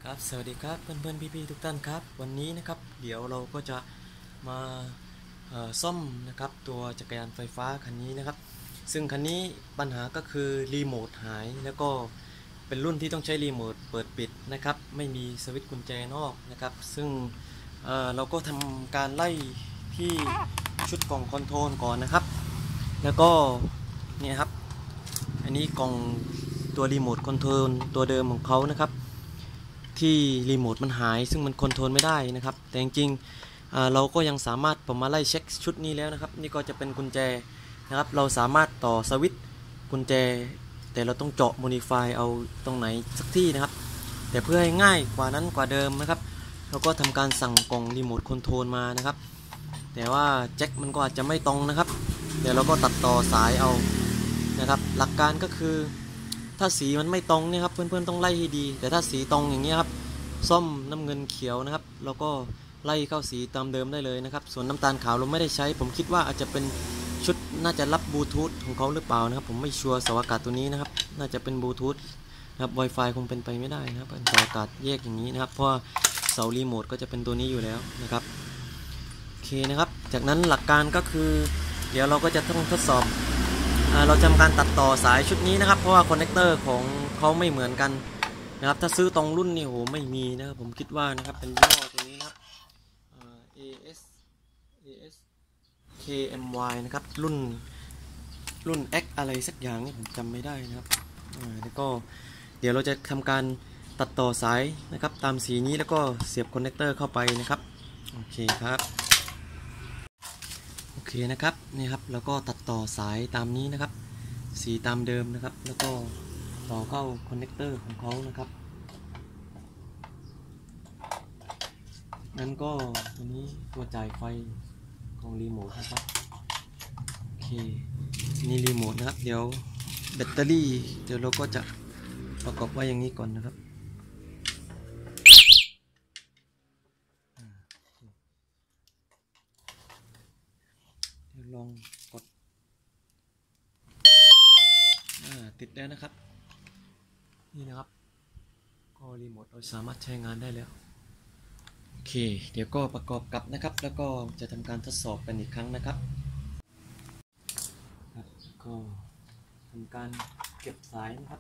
ครับสวัสดีครับเพื่อนๆพี่ๆทุกท่านครับวันนี้นะครับเดี๋ยวเราก็จะมาซ่อมนะครับตัวจักรยานไฟฟ้าคันนี้นะครับซึ่งคันนี้ปัญหาก็คือรีโมทหายแล้วก็เป็นรุ่นที่ต้องใช้รีโมทเปิดปิดนะครับไม่มีสวิตช์กุญแจนอกนะครับซึ่งเราก็ทำการไล่ที่ชุดกล่องคอนโทรลก่อนนะครับแล้วก็เนี่ยครับอันนี้กล่องตัวรีโมทคอนโทรลตัวเดิมของเขานะครับที่รีโมทมันหายซึ่งมันคอนโทรลไม่ได้นะครับแต่จริงๆเราก็ยังสามารถผมมาไล่เช็คชุดนี้แล้วนะครับนี่ก็จะเป็นกุญแจนะครับเราสามารถต่อสวิตช์กุญแจแต่เราต้องเจาะโมดิฟายเอาตรงไหนสักที่นะครับแต่เพื่อให้ง่ายกว่านั้นกว่าเดิมนะครับเราก็ทำการสั่งกล่องรีโมทคอนโทรลมานะครับแต่ว่าแจ็คมันก็อาจจะไม่ตรงนะครับเดี๋ยวเราก็ตัดต่อสายเอานะครับหลักการก็คือถ้าสีมันไม่ตรงเนี่ยครับเพื่อนๆต้องไล่ให้ดีแต่ถ้าสีตรงอย่างเงี้ยครับส้มน้ำเงินเขียวนะครับเราก็ไล่เข้าสีตามเดิมได้เลยนะครับส่วนน้ำตาลขาวเราไม่ได้ใช้ผมคิดว่าอาจจะเป็นชุดน่าจะรับบลูทูธของเขาหรือเปล่านะครับผมไม่ชัวร์เสาอากาศตัวนี้นะครับน่าจะเป็นบลูทูธนะครับ Wi-Fi คงเป็นไปไม่ได้นะครับเสาอากาศแยกอย่างนี้นะครับเพราะเสารีโมทก็จะเป็นตัวนี้อยู่แล้วนะครับโอเคนะครับจากนั้นหลักการก็คือเดี๋ยวเราก็จะต้องทดสอบเราทำการตัดต่อสายชุดนี้นะครับเพราะว่าคอนเนคเตอร์ของเขาไม่เหมือนกันนะครับถ้าซื้อตรงรุ่นนี่โหไม่มีนะครับผมคิดว่านะครับเป็นยี่ห้อตัวนี้นะครับAS KMY นะครับรุ่น X อะไรสักอย่างนี่ผมจำไม่ได้นะครับแล้วก็เดี๋ยวเราจะทำการตัดต่อสายนะครับตามสีนี้แล้วก็เสียบคอนเนคเตอร์เข้าไปนะครับโอเคครับโอเคนะครับนี่ครับแล้วก็ตัดต่อสายตามนี้นะครับสีตามเดิมนะครับแล้วก็ต่อเข้าคอนเนคเตอร์ของเขานะครับนั้นก็ตัวนี้ตัวจ่ายไฟของรีโมทนะครับโอเคนี่รีโมทนะครับเดี๋ยวแบตเตอรี่เดี๋ยวเราก็จะประกอบไว้อย่างนี้ก่อนนะครับเดี๋ยวลองกดติดแล้วนะครับนี่นะครับก็รีโมทเราสามารถใช้งานได้แล้วโอเคเดี๋ยวก็ประกอบกับนะครับแล้วก็จะทำการทดสอบกันอีกครั้งนะครับก็ทำการเก็บสายนะครับ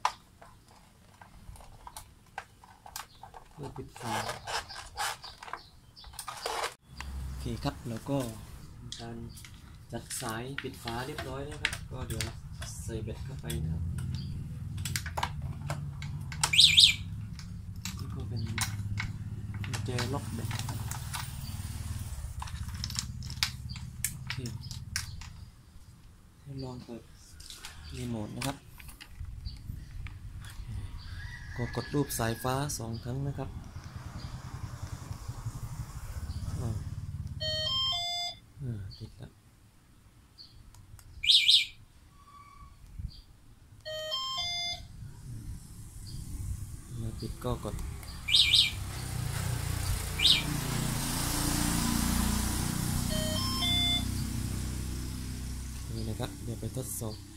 เพื่อปิดฝาโอเคครับแล้วก็ทำการจัดสายปิดฝาเรียบร้อยแล้วครับก็เดี๋ยวใส่แบตเข้าไปนะครับนี่ก็เป็นกุญแจล็อกแบตโอเคให้ลองเปิดรีโมทนะครับก็กดรูปสายฟ้า2 ครั้งนะครับติดแล้วมาปิดก็กดนี่นะครับเดี๋ยวไปทดสอบ